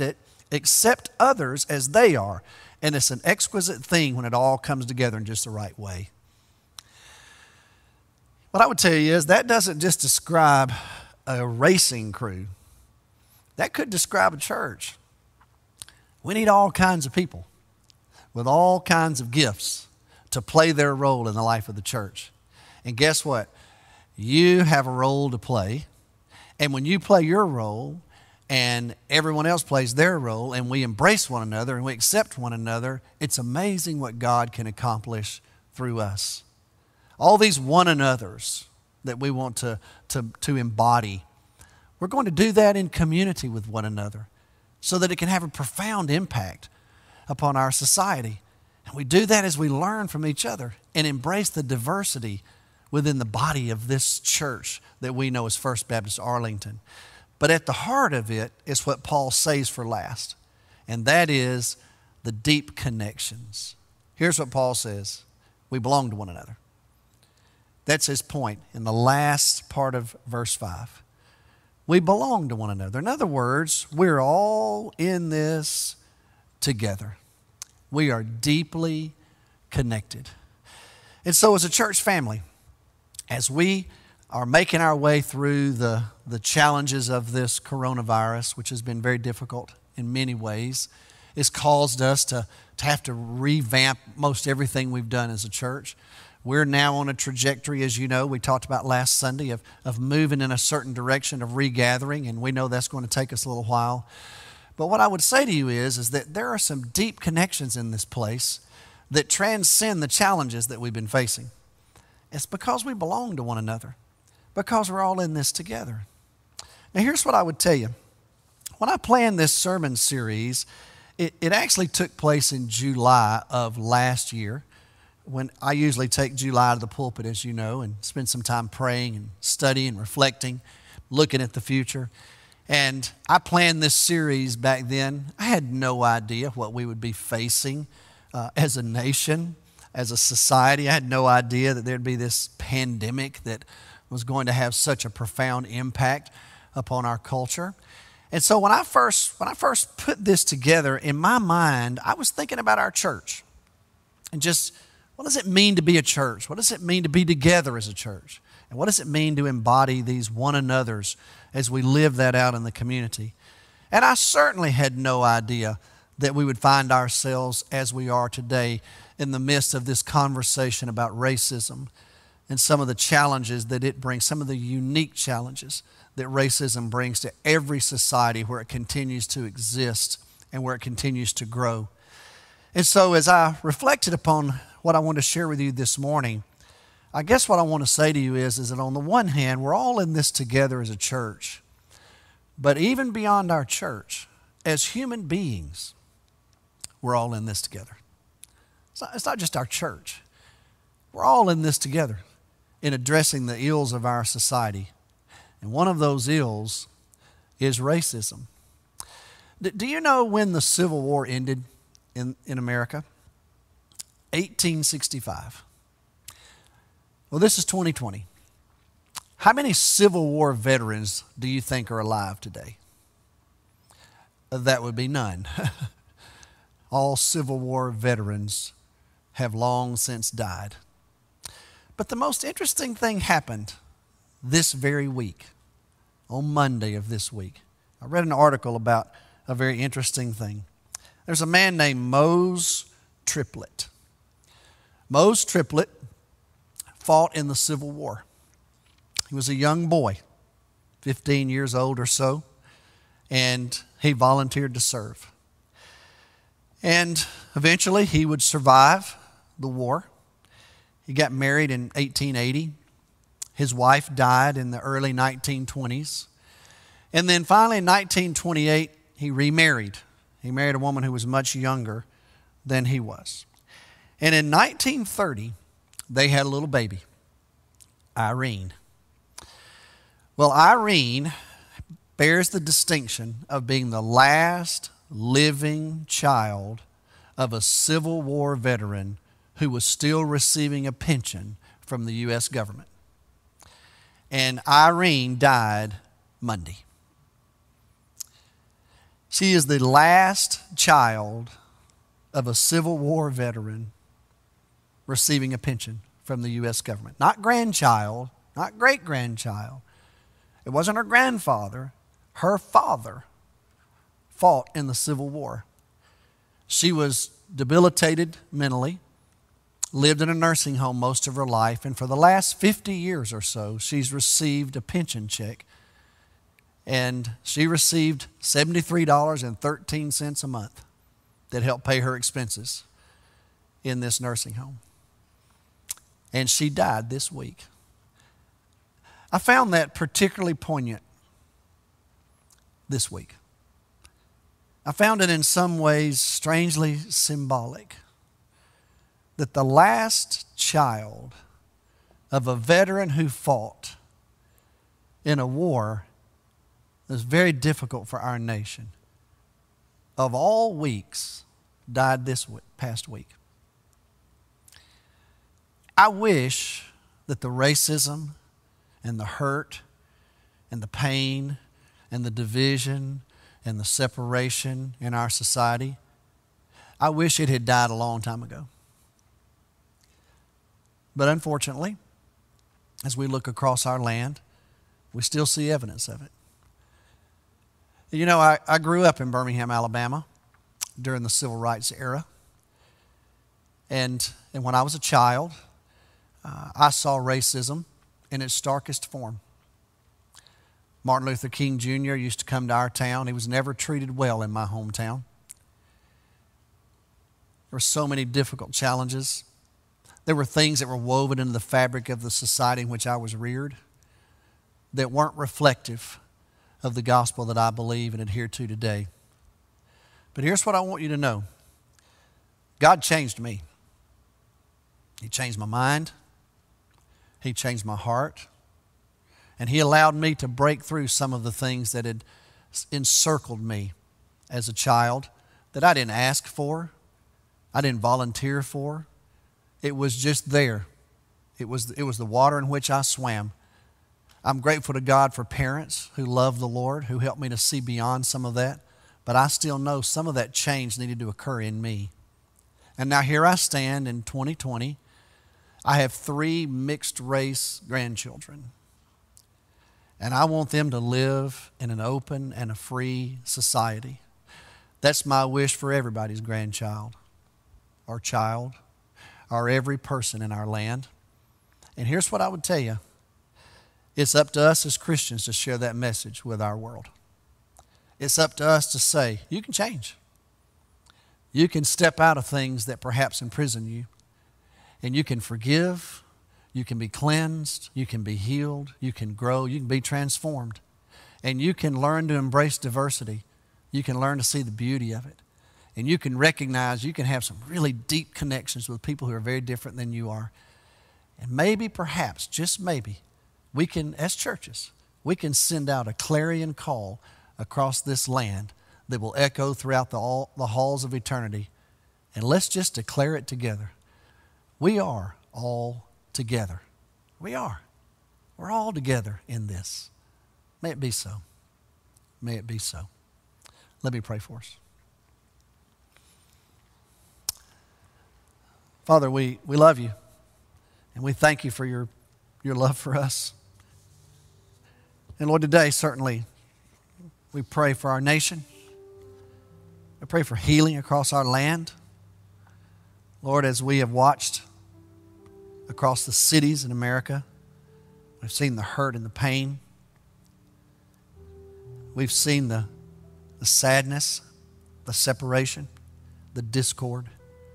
others as they are. And it's an exquisite thing when it all comes together in just the right way. What I would tell you is that doesn't just describe a racing crew. That could describe a church. We need all kinds of people with all kinds of gifts to play their role in the life of the church. And guess what? You have a role to play. And when you play your role, and everyone else plays their role, and we embrace one another and we accept one another, it's amazing what God can accomplish through us. All these one another's that we want to embody, we're going to do that in community with one another so that it can have a profound impact upon our society. And we do that as we learn from each other and embrace the diversity within the body of this church that we know as First Baptist Arlington. But at the heart of it is what Paul saves for last, and that is the deep connections. Here's what Paul says: we belong to one another. That's his point in the last part of verse 5. We belong to one another. In other words, we're all in this together. We are deeply connected. And so as a church family, as we are making our way through the challenges of this coronavirus, which has been very difficult in many ways, it's caused us to have to revamp most everything we've done as a church. We're now on a trajectory, as you know, we talked about last Sunday, of moving in a certain direction of regathering, and we know that's going to take us a little while. But what I would say to you is that there are some deep connections in this place that transcend the challenges that we've been facing. It's because we belong to one another, because we're all in this together. Now, here's what I would tell you. When I planned this sermon series, it actually took place in July of last year, when I usually take July to the pulpit, as you know, and spend some time praying and studying, reflecting, looking at the future. And I planned this series back then. I had no idea what we would be facing as a nation, as a society. I had no idea that there'd be this pandemic that was going to have such a profound impact upon our culture. And so when I first put this together, in my mind, I was thinking about our church and just, what does it mean to be a church? What does it mean to be together as a church? And what does it mean to embody these one another's as we live that out in the community? And I certainly had no idea that we would find ourselves as we are today in the midst of this conversation about racism and some of the challenges that it brings, some of the unique challenges that racism brings to every society where it continues to exist and where it continues to grow. And so as I reflected upon what I want to share with you this morning, I guess what I want to say to you is that on the one hand, we're all in this together as a church, but even beyond our church, as human beings, we're all in this together. It's not just our church. We're all in this together in addressing the ills of our society. And one of those ills is racism. Do you know when the Civil War ended in America? 1865. Well, this is 2020. How many Civil War veterans do you think are alive today? That would be none. All Civil War veterans have long since died. But the most interesting thing happened this very week, on Monday of this week. I read an article about a very interesting thing. There's a man named Mose Triplett. Mose Triplett fought in the Civil War. He was a young boy, 15 years old or so, and he volunteered to serve. And eventually he would survive the war. He got married in 1880. His wife died in the early 1920s. And then finally in 1928, he remarried. He married a woman who was much younger than he was. And in 1930, they had a little baby, Irene. Well, Irene bears the distinction of being the last living child of a Civil War veteran who was still receiving a pension from the U.S. government. And Irene died Monday. She is the last child of a Civil War veteran receiving a pension from the U.S. government. Not grandchild, not great-grandchild. It wasn't her grandfather. Her father fought in the Civil War. She was debilitated mentally, lived in a nursing home most of her life, and for the last 50 years or so, she's received a pension check. And she received $73.13 a month that helped pay her expenses in this nursing home. And she died this week. I found that particularly poignant this week. I found it in some ways strangely symbolic that the last child of a veteran who fought in a war that was very difficult for our nation, of all weeks, died this past week. I wish that the racism and the hurt and the pain and the division and the separation in our society, I wish it had died a long time ago. But unfortunately, as we look across our land, we still see evidence of it. You know, I grew up in Birmingham, Alabama during the Civil Rights era. And when I was a child, I saw racism in its starkest form. Martin Luther King Jr. used to come to our town. He was never treated well in my hometown. There were so many difficult challenges. There were things that were woven into the fabric of the society in which I was reared that weren't reflective of the gospel that I believe and adhere to today. But here's what I want you to know. God changed me. He changed my mind. He changed my heart. And He allowed me to break through some of the things that had encircled me as a child that I didn't ask for. I didn't volunteer for. It was just there. It was the water in which I swam. I'm grateful to God for parents who love the Lord, who helped me to see beyond some of that. But I still know some of that change needed to occur in me. And now here I stand in 2020. I have 3 mixed race grandchildren. And I want them to live in an open and a free society. That's my wish for everybody's grandchild or child or every person in our land. And here's what I would tell you. It's up to us as Christians to share that message with our world. It's up to us to say, you can change. You can step out of things that perhaps imprison you. And you can forgive. You can be cleansed. You can be healed. You can grow. You can be transformed. And you can learn to embrace diversity. You can learn to see the beauty of it. And you can recognize you can have some really deep connections with people who are very different than you are. And maybe, perhaps, just maybe, we can, as churches, we can send out a clarion call across this land that will echo throughout the halls of eternity. And let's just declare it together. We are all together. We are. We're all together in this. May it be so. May it be so. Let me pray for us. Father, we love you, and we thank you for your love for us. And Lord, today, certainly, we pray for our nation. We pray for healing across our land. Lord, as we have watched across the cities in America, we've seen the hurt and the pain. We've seen the sadness, the separation, the discord.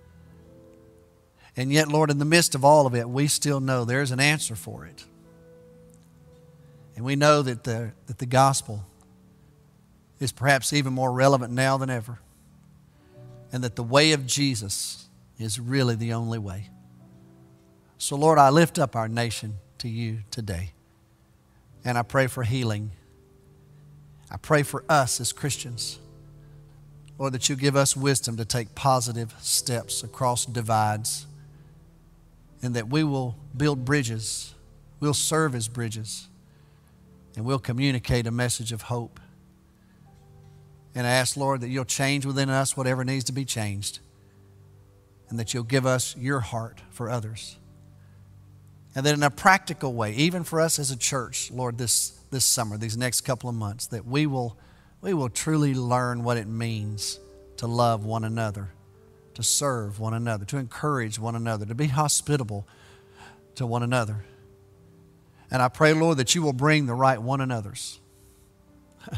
And yet, Lord, in the midst of all of it, we still know there's an answer for it. And we know that the gospel is perhaps even more relevant now than ever. And that the way of Jesus is really the only way. So, Lord, I lift up our nation to you today. And I pray for healing. I pray for us as Christians. Lord, that you give us wisdom to take positive steps across divides. And that we will build bridges. We'll serve as bridges. And we'll communicate a message of hope. And I ask, Lord, that you'll change within us whatever needs to be changed. And that you'll give us your heart for others. And that in a practical way, even for us as a church, Lord, this summer, these next couple of months, that we will truly learn what it means to love one another, to serve one another, to encourage one another, to be hospitable to one another. And I pray, Lord, that you will bring the right one another's.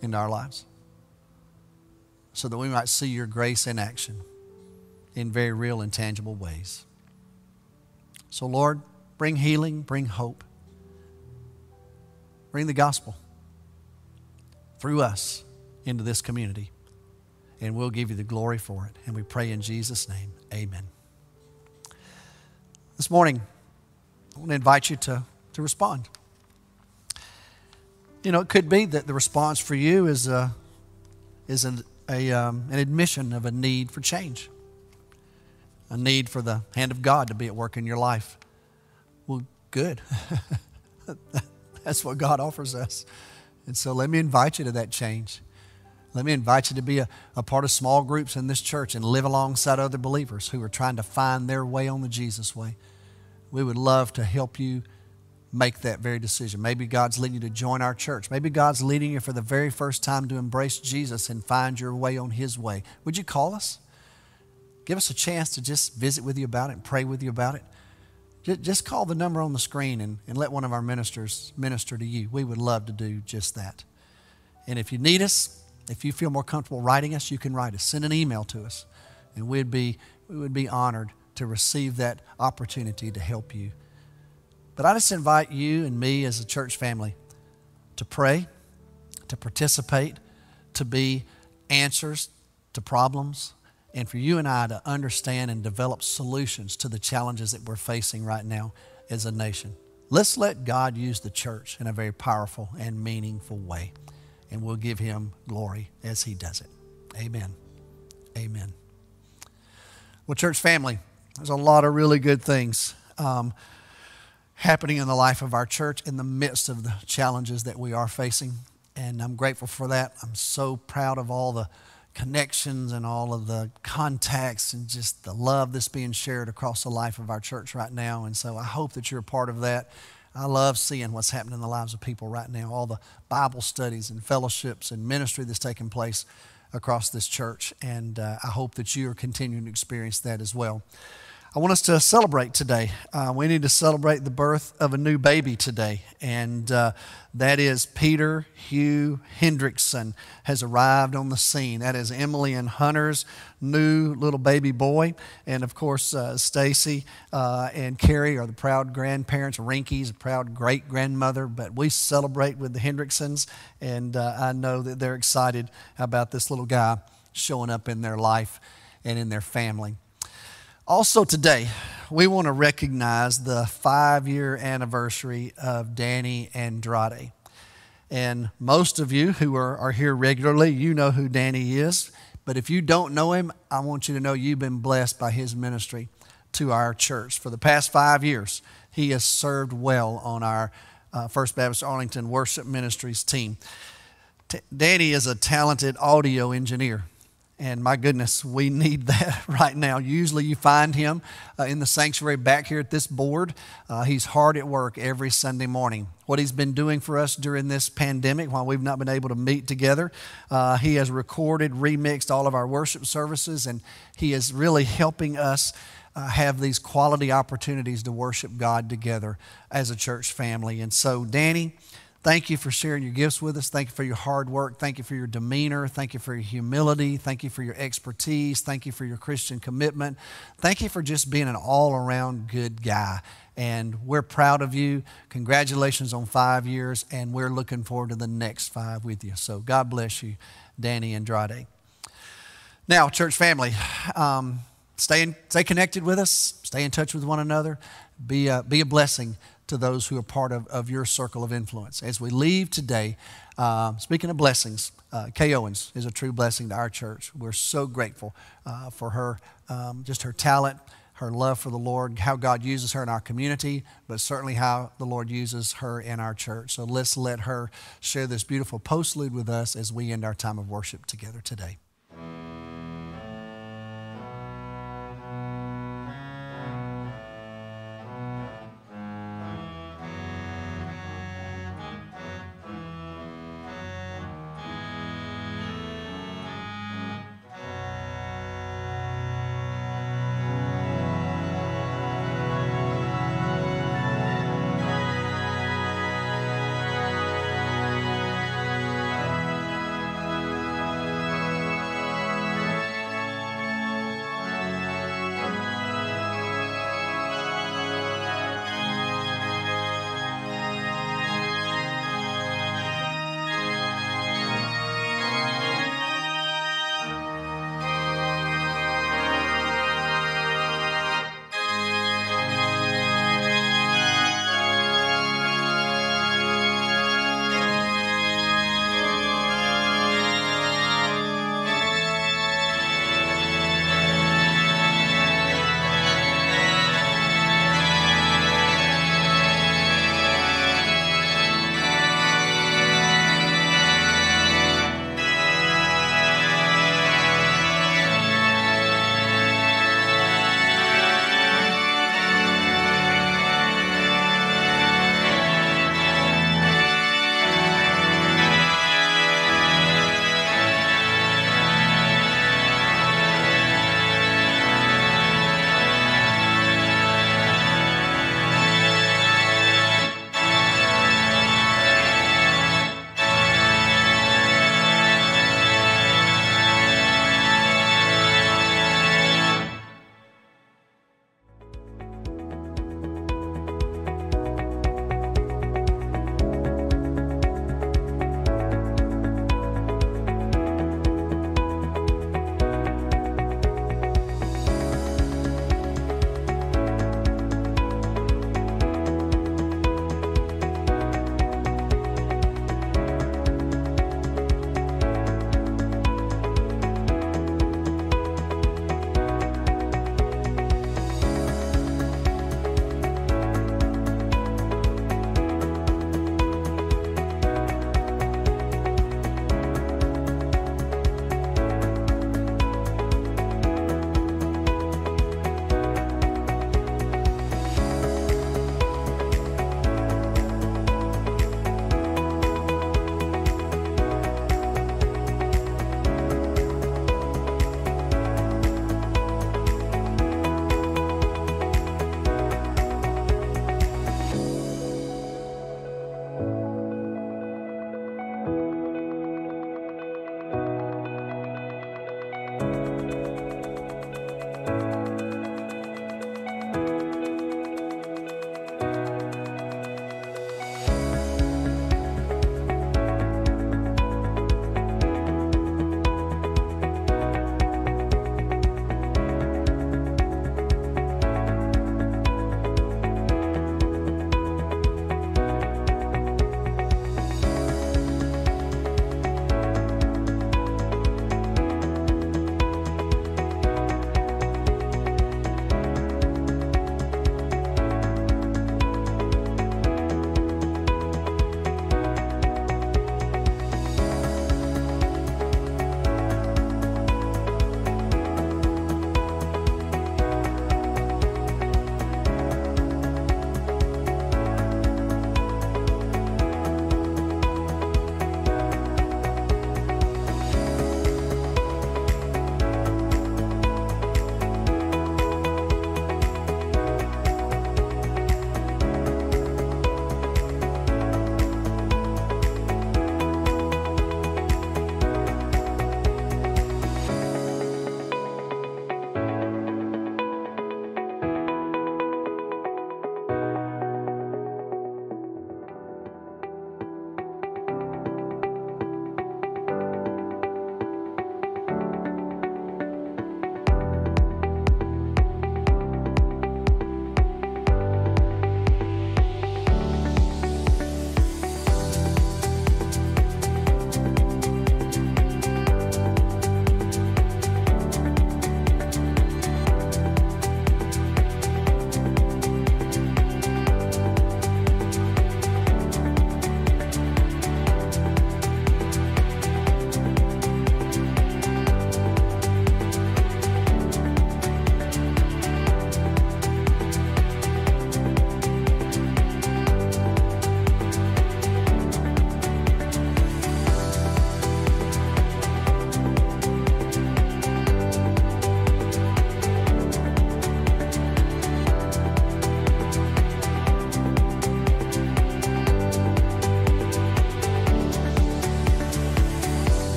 into our lives so that we might see your grace in action in very real and tangible ways. So, Lord, bring healing, bring hope, bring the gospel through us into this community, and we'll give you the glory for it. And we pray in Jesus' name, amen. This morning, I want to invite you to respond. You know, it could be that the response for you is an admission of a need for change, a need for the hand of God to be at work in your life. Well, good. That's what God offers us. And so let me invite you to that change. Let me invite you to be a part of small groups in this church and live alongside other believers who are trying to find their way on the Jesus way. We would love to help you make that very decision. Maybe God's leading you to join our church. Maybe God's leading you for the very first time to embrace Jesus and find your way on His way. Would you call us? Give us a chance to just visit with you about it and pray with you about it. Just call the number on the screen and let one of our ministers minister to you. We would love to do just that. And if you need us, if you feel more comfortable writing us, you can write us. Send an email to us. And we would be honored to receive that opportunity to help you. But I just invite you and me as a church family to pray, to participate, to be answers to problems, and for you and I to understand and develop solutions to the challenges that we're facing right now as a nation. Let's let God use the church in a very powerful and meaningful way, and we'll give Him glory as He does it. Amen. Amen. Well, church family, there's a lot of really good things happening in the life of our church in the midst of the challenges that we are facing, and I'm grateful for that. I'm so proud of all the connections and all of the contacts and just the love that's being shared across the life of our church right now. And so I hope that you're a part of that. I love seeing what's happening in the lives of people right now, all the Bible studies and fellowships and ministry that's taking place across this church. And I hope that you are continuing to experience that as well. I want us to celebrate today. We need to celebrate the birth of a new baby today, and that is Peter Hugh Hendrickson has arrived on the scene. That is Emily and Hunter's new little baby boy, and of course Stacy and Carrie are the proud grandparents. Rinky's a proud great-grandmother, but we celebrate with the Hendricksons, and I know that they're excited about this little guy showing up in their life and in their family. Also today, we want to recognize the 5-year anniversary of Danny Andrade. And most of you who are here regularly, you know who Danny is. But if you don't know him, I want you to know you've been blessed by his ministry to our church. For the past 5 years, he has served well on our First Baptist Arlington Worship Ministries team. Danny is a talented audio engineer. And my goodness, we need that right now. Usually you find him in the sanctuary back here at this board. He's hard at work every Sunday morning. What he's been doing for us during this pandemic while we've not been able to meet together, he has recorded, remixed all of our worship services, and he is really helping us have these quality opportunities to worship God together as a church family. And so, Danny, thank you for sharing your gifts with us. Thank you for your hard work. Thank you for your demeanor. Thank you for your humility. Thank you for your expertise. Thank you for your Christian commitment. Thank you for just being an all-around good guy. And we're proud of you. Congratulations on 5 years, and we're looking forward to the next 5 with you. So God bless you, Danny Andrade. Now, church family, stay connected with us. Stay in touch with one another. Be a blessing to those who are part of your circle of influence. As we leave today, speaking of blessings, Kay Owens is a true blessing to our church. We're so grateful for her, just her talent, her love for the Lord, how God uses her in our community, but certainly how the Lord uses her in our church. So let's let her share this beautiful postlude with us as we end our time of worship together today.